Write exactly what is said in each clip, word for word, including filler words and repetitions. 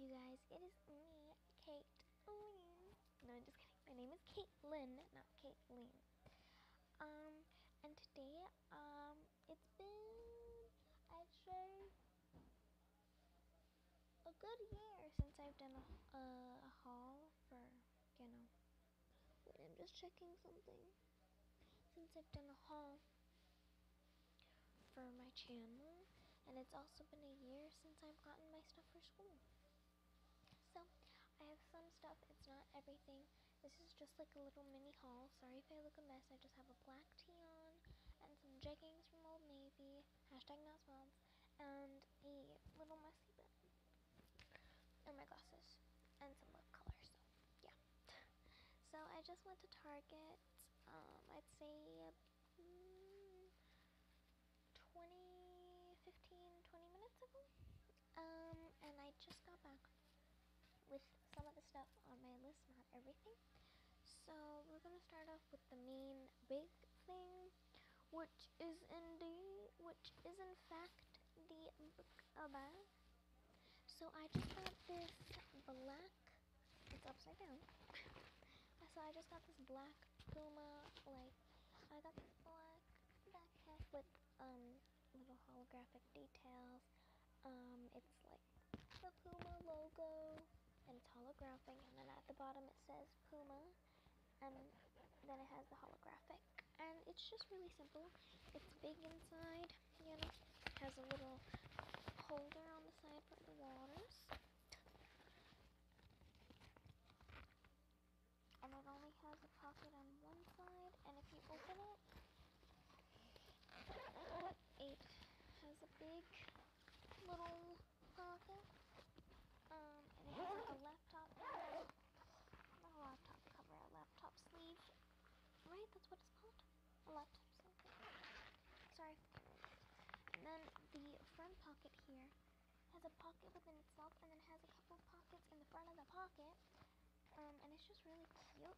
you guys. It is me, Caitlin. No, I'm just kidding. My name is Caitlin, not Caitlin. Um, and today, um, it's been, I'd say, a good year since I've done a, uh, a haul for, you know, wait, I'm just checking something. Since I've done a haul for my channel, and it's also been a year since I've gotten my stuff for school. So, I have some stuff, it's not everything. This is just like a little mini haul. Sorry if I look a mess, I just have a black tee on, and some jeggings from Old Navy, hashtag not swabs, and a little messy bit, and my glasses, and some lip color, so, yeah. So, I just went to Target, um, I'd say, mm, twenty, fifteen, twenty minutes ago, um, and I just got back with some of the stuff on my list, not everything. So we're gonna start off with the main big thing, which is in the, which is in fact the book bag. So I just got this black, it's upside down. So I just got this black Puma, like, I got this black backpack with um little holographic details. Um, it's like the Puma logo, and it's holographic, and then at the bottom it says Puma, and then it has the holographic, and it's just really simple. It's big inside, you know, it has a little holder on the side for the waters, and it only has a pocket on one side, and if you open it, it has a big little pocket. Um, and it has like a laptop cover, not a laptop cover, a laptop sleeve, right? That's what it's called? A laptop sleeve. Sorry. And then the front pocket here has a pocket within itself, and then has a couple of pockets in the front of the pocket. Um, and it's just really cute.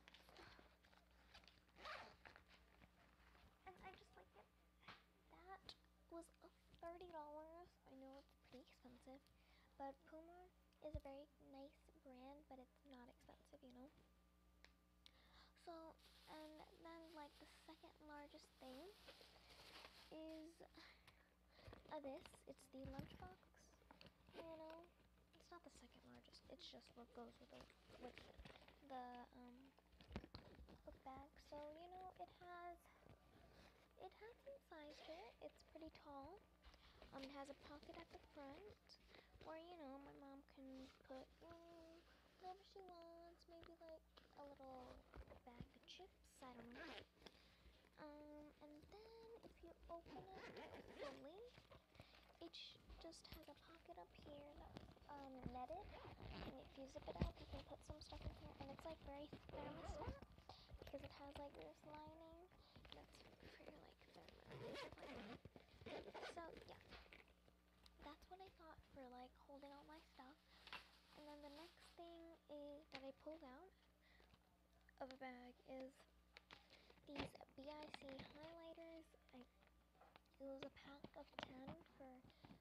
And I just like it. That was thirty dollars. I know it's pretty expensive, but Puma is a very nice brand, but it's not expensive, you know. So, and then like the second largest thing is uh, this. It's the lunchbox. You know, it's not the second largest. It's just what goes with the with the um book bag. So you know, it has it has some size to it. It's pretty tall. Um, it has a pocket at the front, or you know, my mom can put mm, whatever she wants. Maybe like a little bag of chips. I don't know. Um, and then if you open it fully, it just has a pocket up here that's um, netted, and if you zip it up, you can put some stuff in here, and it's like very thermostat because it has like this lining that's for your like thermostat. So yeah, that's what I got for like holding all my stuff. And then the next thing is that I pulled out of a bag is these B I C highlighters. I, it was a pack of ten for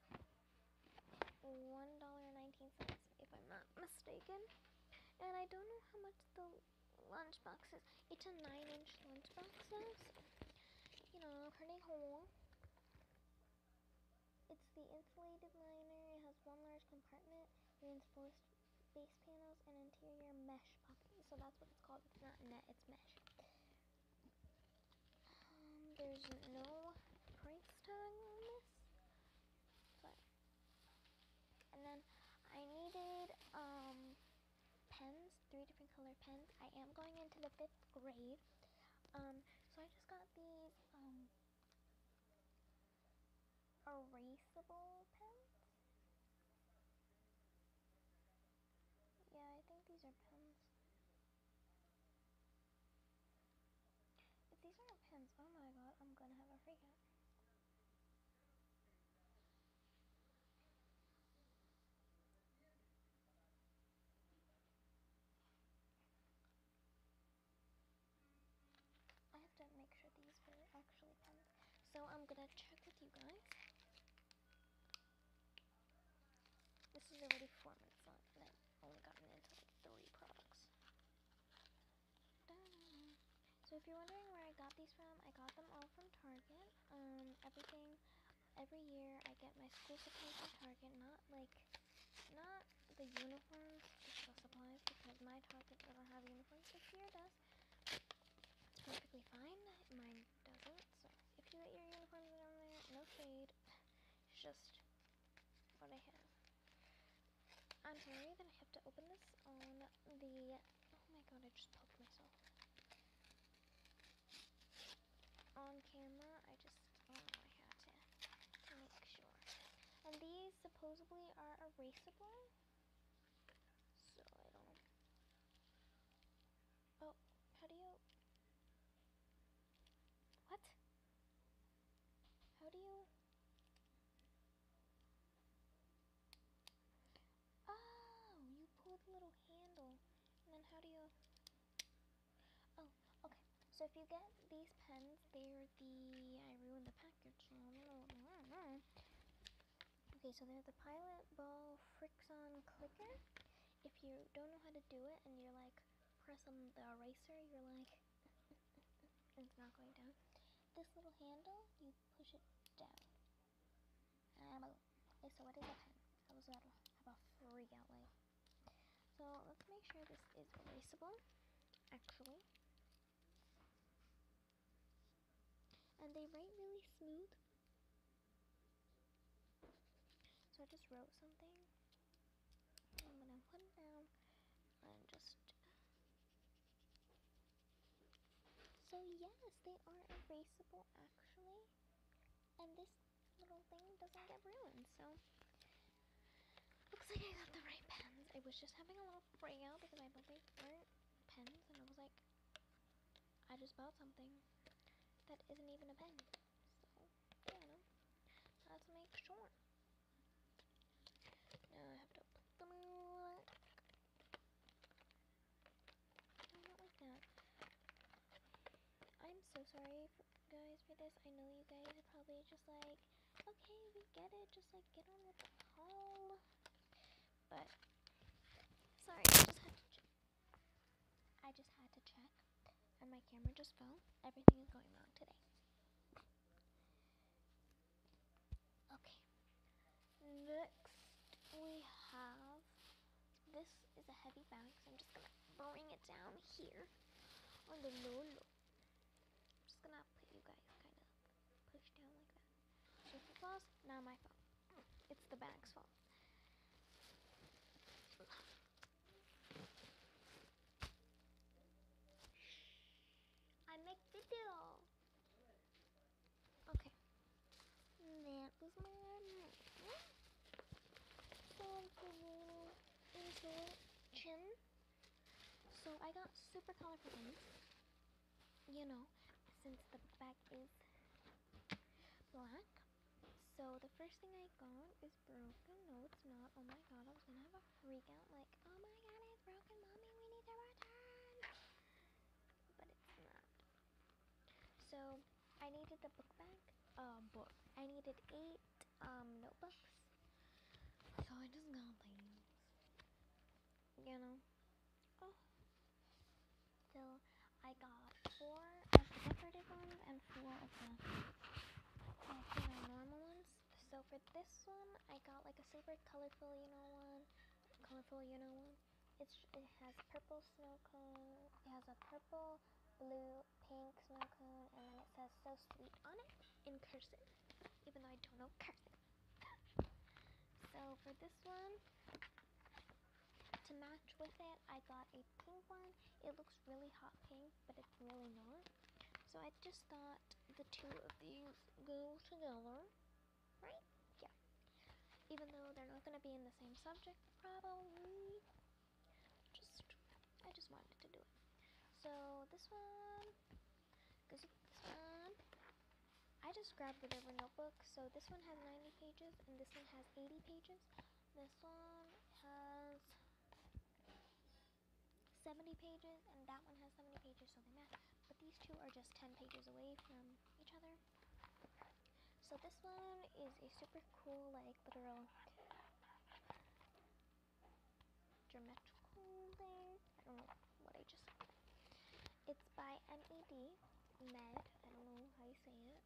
one dollar and nineteen cents, if I'm not mistaken. And I don't know how much the lunchbox is. It's a nine inch lunchbox, so, you know, pretty cool. It's the insulated liner. It has one large compartment, reinforced base panels, and interior mesh pocket. So that's what it's called. It's not net, it's mesh. Um, there's no price tag on this. But, and then I needed um, pens, three different color pens. I am going into the fifth grade. Um, so I just got these um, erasable pens. Yeah, I think these are pens. If these aren't pens, oh my god, I'm gonna have a freak out. I have to make sure these are actually pens. So I'm gonna check with you guys. This is already four minutes long, and if you're wondering where I got these from, I got them all from Target. Um, everything, every year I get my school supplies from Target, not like, not the uniforms, just the supplies, because my Target doesn't have uniforms. This year does. It's perfectly fine. Mine doesn't. So if you get your uniforms down there, no shade. It's just what I have. I'm sorry that I have to open this on the, oh my god, I just poked myself. On camera, I just, oh, I had to make sure. And these supposedly are erasable, so I don't know. Oh, how do you, what? How do you, oh, you pull the little handle, and then how do you, oh, okay. So if you get these pens, they're the, I ruined the package, so I don't know, I don't know. Okay, so they're the Pilot Ball Frixon Clicker. If you don't know how to do it and you're like, press on the eraser, you're like, and it's not going down. This little handle, you push it down. And boom. Okay, so what is a pen? I was about to have a freak out like. So let's make sure this is erasable, actually. And they write really smooth. So I just wrote something. I'm gonna put it down and just. So yes, they are erasable actually. And this little thing doesn't get ruined, so looks like I got the right pens. I was just having a little freak out because I thought they weren't pens, and I was like, I just bought something that isn't even a pen. So, yeah, no. Let's make sure. Now I have to put them in. No, not like that. I'm so sorry, for, guys, for this. I know you guys are probably just like, okay, we get it. Just like get on with the haul. But sorry, I just had to. Ch I just had to check, and my camera just fell. Everything is going wrong today. Okay. Next, we have. This is a heavy bag, so I'm just gonna bring it down here on the low low. I'm just gonna put you guys kind of push down like that. So if it falls, not my fault. It's the bag's fault. I make video. Okay. That was my introduction. So I got super colorful things. You know, since the bag is black. So the first thing I got is broken. No, it's not. Oh my god, I was gonna have a freak out like, oh my god, it's broken, mommy, we need to return. But it's not. So I needed the book bag. Uh, book. I needed eight um notebooks. So I just got these. You know. Oh. So I got four of the decorative ones and four of the uh, four normal ones. So for this one, I got like a super colorful, you know, one. Colorful, you know, one. It's it has purple snow cone. It has a purple, blue, pink snow cone, and then it says "so sweet" on it in cursive. Even though I don't know cursive. So for this one, to match with it, I got a pink one. It looks really hot pink, but it's really not. So I just thought the two of these go together, right? Yeah. Even though they're not going to be in the same subject, probably. Just, I just wanted to do it. So this one goes with this one. I just grabbed whatever notebook. So this one has ninety pages, and this one has eighty pages. This one has seventy pages, and that one has seventy pages, so they match. But these two are just ten pages away from each other. So this one is a super cool, like, literal geometrical thing. I don't know what I just said. It's by M E D, Med, I don't know how you say it.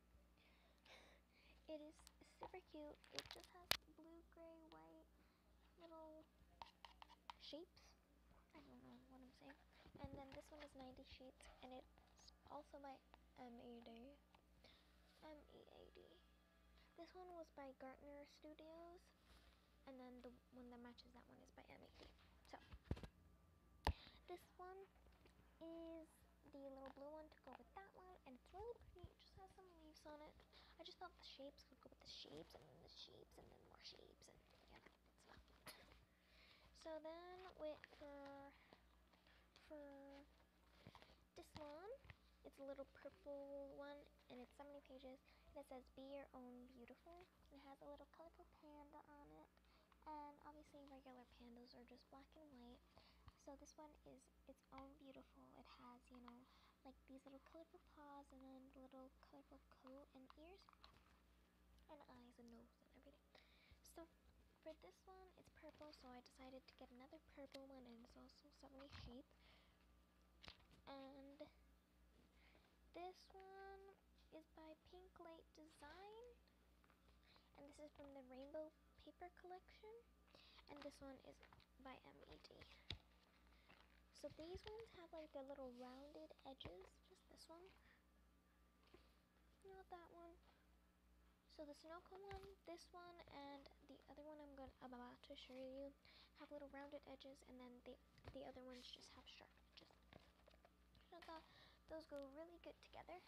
It is super cute. It just has blue, gray, white little shapes. I don't know what I'm saying. And then this one is ninety sheets, and it's also by M E A D. M E A D. This one was by Gartner Studios, and then the one that matches that one is by M E A D. So, this one is the little blue one to go with that one, and it's really pretty. It just has some leaves on it. I just thought the shapes would go with the shapes, and then the shapes, and then more shapes, and yeah, stuff. So then, with for for this one, it's a little purple one, and it's seventy pages, and it says "Be Your Own Beautiful." It has a little colorful panda on it, and obviously regular pandas are just black and white. So this one is its own beautiful. It has, you know, like these little colorful paws, and then little colorful coat and ears, and eyes and nose and everything. So for this one, it's purple, so I decided to get another purple one, and it's also seventy sheets. And this one is by Pink Light Design, and this is from the Rainbow Paper Collection, and this one is by M E D. So these ones have like the little rounded edges, just this one, not that one. So the Sunoco one, this one, and the other one I'm going I'm about to show you have little rounded edges, and then the the other ones just have sharp edges. So I thought those go really good together.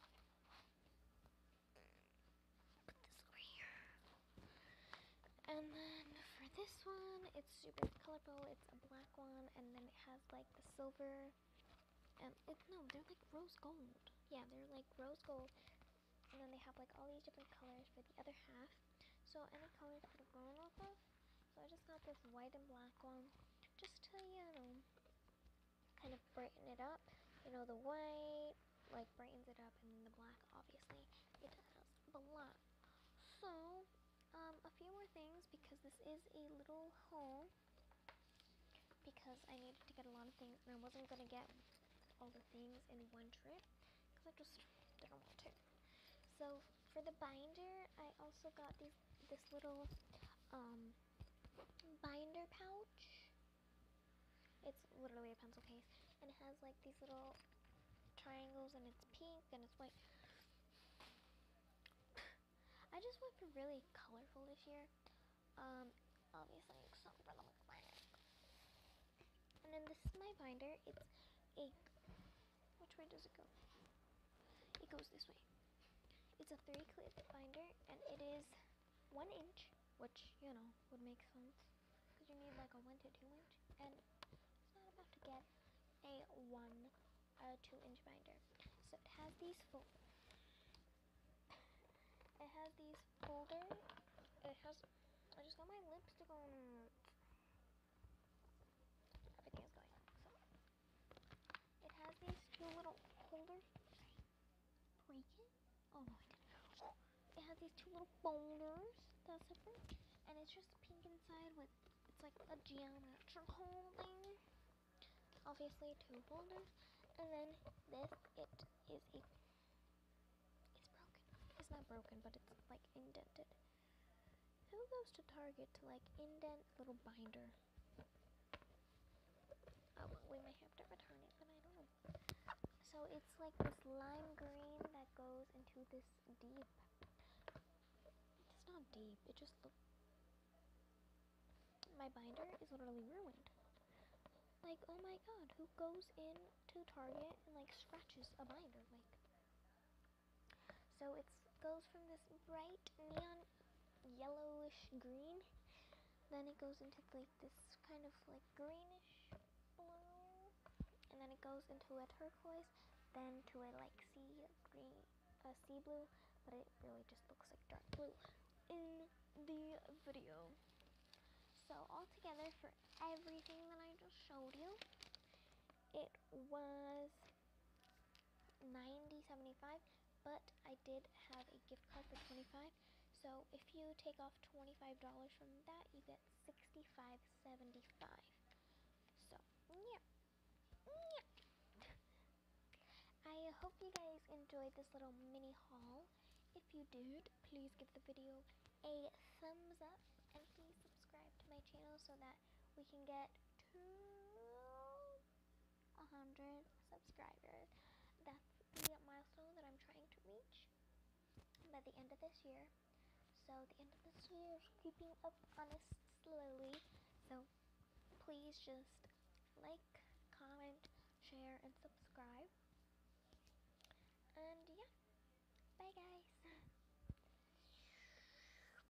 Put this over here. And then for this one, it's super colorful. It's a black one, and then it has like the silver, and it no, they're like rose gold. Yeah, they're like rose gold. And then they have like all these different colors for the other half. So any colors could have gone off of. So I just got this white and black one, just to, you know, kind of brighten it up. You know, the white like brightens it up, and then the black, obviously, it has black. So, um, a few more things, because this is a little haul, because I needed to get a lot of things, and I wasn't going to get all the things in one trip, because I just didn't want to. So, for the binder, I also got these this little um, binder pouch. It's literally a pencil case, and it has like these little triangles, and it's pink, and it's white. I just went for really colorful this year, um, obviously, except for the black. And then this is my binder. It's a, which way does it go? It goes this way. It's a three clip binder, and it is one inch, which, you know, would make sense, because you need like a one to two inch, and it's not about to get a one, uh, two inch binder. So it has these fol- it has these folders. It has, I just got my lipstick on. Everything is going. So it has these two little holders. Break it? Oh no, I didn't. It has these two little folders that's separate, and it's just pink inside with, it's like a geometrical thing. Obviously two holders, and then this, it is a, it's broken. It's not broken, but it's like indented. Who goes to Target to like indent little binder? Oh, well, we may have to return it, but I don't know. So it's like this lime green that goes into this deep. It's not deep, it just looks, my binder is literally ruined. Like, oh my god, who goes in to Target and like scratches a binder? Like, so it goes from this bright neon yellowish green, then it goes into like this kind of like greenish blue, and then it goes into a turquoise, then to a like sea green, a uh, sea blue, but it really just looks like dark blue in the video. So altogether, for everything that I just showed you, it was ninety seventy-five, but I did have a gift card for twenty-five. So if you take off twenty-five dollars from that, you get sixty-five seventy-five. So yeah, yeah. I hope you guys enjoyed this little mini haul. If you did, please give the video a thumbs up and please subscribe to my channel so that we can get to one hundred subscribers. That's the milestone that I'm trying to reach by the end of this year. So the end of this year is creeping up on us slowly. So please just like, comment, share, and subscribe. And yeah, bye guys.